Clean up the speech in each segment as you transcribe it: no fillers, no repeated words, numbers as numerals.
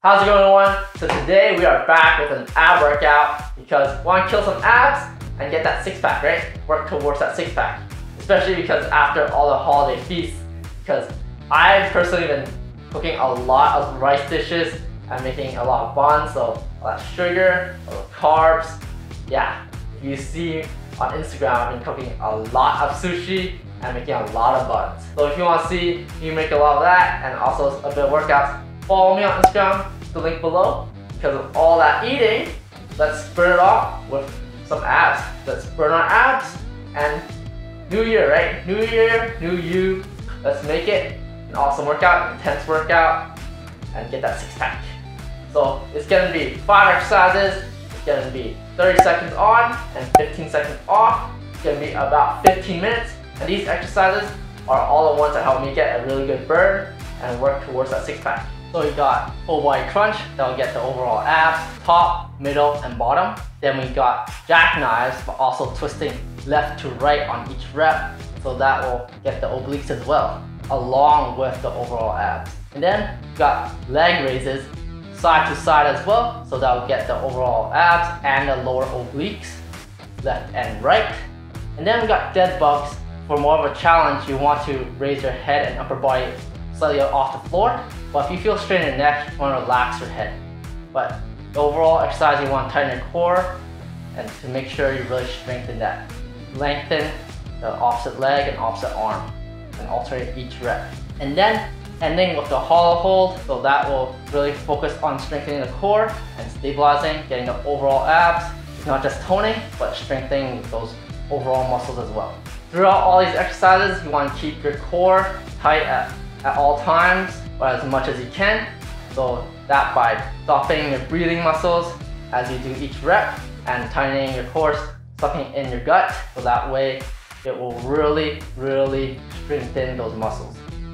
How's it going, everyone? So today we are back with an ab workout because we want to kill some abs and get that six pack, right? Work towards that six pack. Especially because after all the holiday feasts, because I've personally been cooking a lot of rice dishes and making a lot of buns, so a lot of sugar, a lot of carbs. Yeah, if you see on Instagram, I've been cooking a lot of sushi and making a lot of buns. So if you want to see me make a lot of that and also a bit of workouts, follow me on Instagram, the link below. Because of all that eating, let's burn it off with some abs. Let's burn our abs and new year, right? New year, new you. Let's make it an awesome workout, intense workout, and get that six pack. So it's gonna be 5 exercises. It's gonna be 30 seconds on and 15 seconds off. It's gonna be about 15 minutes. And these exercises are all the ones that help me get a really good burn and work towards that six pack. So we got full body crunch, that will get the overall abs, top, middle, and bottom. Then we got jackknives, but also twisting left to right on each rep. So that will get the obliques as well, along with the overall abs. And then we got leg raises, side to side as well. So that will get the overall abs and the lower obliques, left and right. And then we got dead bugs. For more of a challenge, you want to raise your head and upper body slightly off the floor. But if you feel strain in your neck, you want to relax your head. But the overall exercise, you want to tighten your core and to make sure you really strengthen that. Lengthen the opposite leg and opposite arm and alternate each rep. And then ending with the hollow hold, so that will really focus on strengthening the core and stabilizing, getting the overall abs. It's not just toning, but strengthening those overall muscles as well. Throughout all these exercises, you want to keep your core tight at all times, or as much as you can. So that by stopping your breathing muscles as you do each rep and tightening your core, sucking in your gut, so that way it will really strengthen those muscles.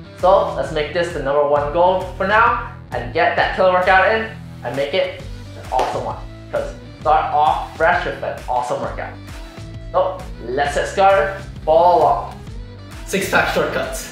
So let's make this the #1 goal for now and get that killer workout in and make it an awesome one. Because start off fresh with an awesome workout. So let's get started, follow along. Six pack shortcuts.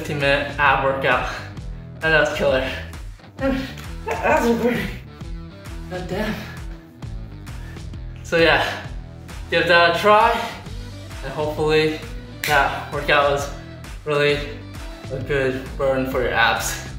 15-minute ab workout. And that was killer. Abs are burning. God damn. So yeah, give that a try, and hopefully that workout was really a good burn for your abs.